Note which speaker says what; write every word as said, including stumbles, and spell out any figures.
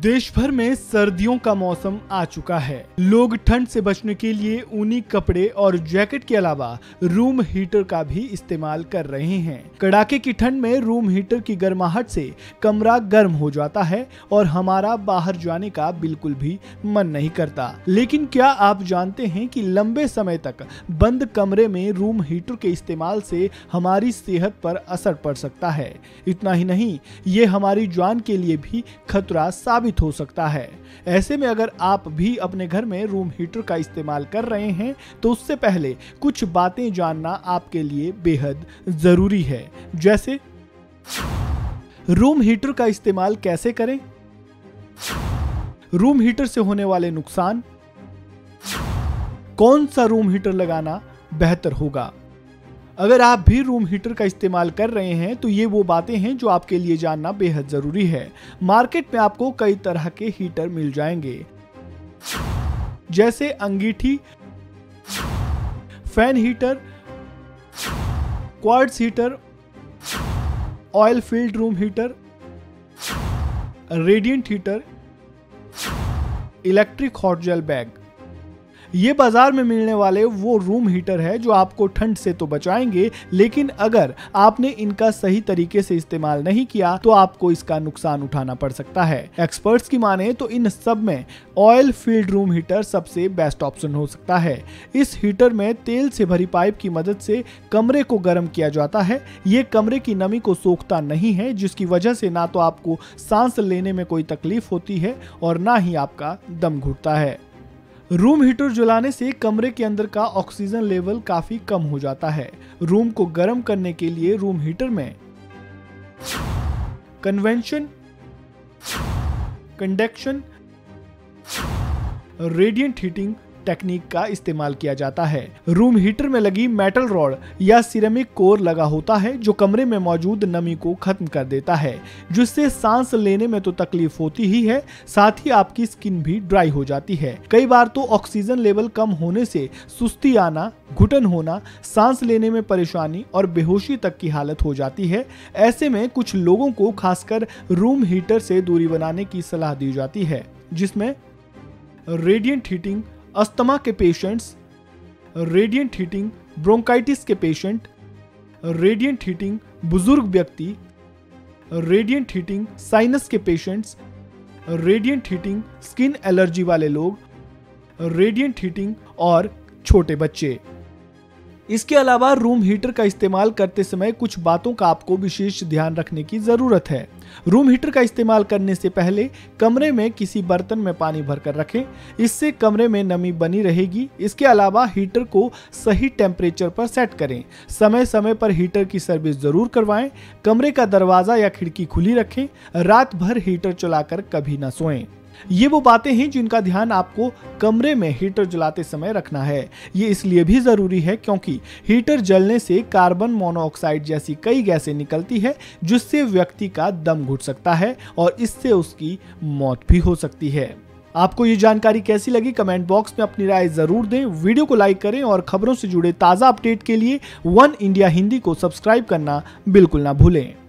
Speaker 1: देश भर में सर्दियों का मौसम आ चुका है। लोग ठंड से बचने के लिए ऊनी कपड़े और जैकेट के अलावा रूम हीटर का भी इस्तेमाल कर रहे हैं। कड़ाके की ठंड में रूम हीटर की गर्माहट से कमरा गर्म हो जाता है और हमारा बाहर जाने का बिल्कुल भी मन नहीं करता। लेकिन क्या आप जानते हैं कि लंबे समय तक बंद कमरे में रूम हीटर के इस्तेमाल से हमारी सेहत पर असर पड़ सकता है। इतना ही नहीं, ये हमारी जान के लिए भी खतरा साबित हो सकता है। ऐसे में अगर आप भी अपने घर में रूम हीटर का इस्तेमाल कर रहे हैं तो उससे पहले कुछ बातें जानना आपके लिए बेहद जरूरी है। जैसे रूम हीटर का इस्तेमाल कैसे करें, रूम हीटर से होने वाले नुकसान, कौन सा रूम हीटर लगाना बेहतर होगा। अगर आप भी रूम हीटर का इस्तेमाल कर रहे हैं तो ये वो बातें हैं जो आपके लिए जानना बेहद जरूरी है। मार्केट में आपको कई तरह के हीटर मिल जाएंगे, जैसे अंगीठी, fan heater, quartz heater, oil field room heater, radiant heater, electric hot gel bag. ये बाजार में मिलने वाले वो रूम हीटर है जो आपको ठंड से तो बचाएंगे, लेकिन अगर आपने इनका सही तरीके से इस्तेमाल नहीं किया तो आपको इसका नुकसान उठाना पड़ सकता है। एक्सपर्ट्स की माने तो इन सब में ऑयल फील्ड रूम हीटर सबसे बेस्ट ऑप्शन हो सकता है। इस हीटर में तेल से भरी पाइप की मदद से कमरे को गर्म किया जाता है। ये कमरे की नमी को सोखता नहीं है, जिसकी वजह से ना तो आपको सांस लेने में कोई तकलीफ होती है और ना ही आपका दम घुटता है। रूम हीटर जलाने से कमरे के अंदर का ऑक्सीजन लेवल काफी कम हो जाता है। रूम को गर्म करने के लिए रूम हीटर में convection, conduction, radiant heating technique का इस्तेमाल किया जाता है। रूम हीटर में लगी मेटल रॉड या सिरेमिक कोर लगा होता है जो कमरे में मौजूद नमी को खत्म कर देता है, जिससे सांस लेने में तो तकलीफ होती ही है, साथ ही आपकी स्किन भी ड्राई हो जाती है। कई बार तो ऑक्सीजन लेवल कम होने से सुस्ती आना, घुटन होना, सांस लेने में परेशानी और बेहोशी तक की हालत हो जाती है। ऐसे में कुछ लोगों को खासकर रूम हीटर से दूरी बनाने की सलाह दी जाती है, जिसमें रेडिएंट हीटिंग अस्थमा के पेशेंट्स, रेडिएंट हीटिंग ब्रोंकाइटिस के पेशेंट, रेडिएंट हीटिंग बुजुर्ग व्यक्ति, रेडिएंट हीटिंग साइनस के patients, radiant heating skin allergy वाले लोग, रेडिएंट हीटिंग और छोटे बच्चे। इसके अलावा रूम हीटर का इस्तेमाल करते समय कुछ बातों का आपको विशेष ध्यान रखने की जरूरत है। रूम हीटर का इस्तेमाल करने से पहले कमरे में किसी बर्तन में पानी भरकर रखें, इससे कमरे में नमी बनी रहेगी। इसके अलावा हीटर को सही टेम्परेचर पर सेट करें। समय समय पर हीटर की सर्विस जरूर करवाएं। कमरे का दरवाजा या खिड़की खुली रखें। रात भर हीटर चलाकर कभी ना सोएं। ये वो बातें हैं जिनका ध्यान आपको कमरे में हीटर जलाते समय रखना है। ये इसलिए भी जरूरी है क्योंकि हीटर जलने से कार्बन मोनोऑक्साइड जैसी कई गैसें निकलती है, जिससे व्यक्ति का दम घुट सकता है और इससे उसकी मौत भी हो सकती है। आपको ये जानकारी कैसी लगी, कमेंट बॉक्स में अपनी राय जरूर दें। वीडियो को लाइक करें और खबरों से जुड़े ताज़ा अपडेट के लिए वन इंडिया हिंदी को सब्सक्राइब करना बिल्कुल ना भूलें।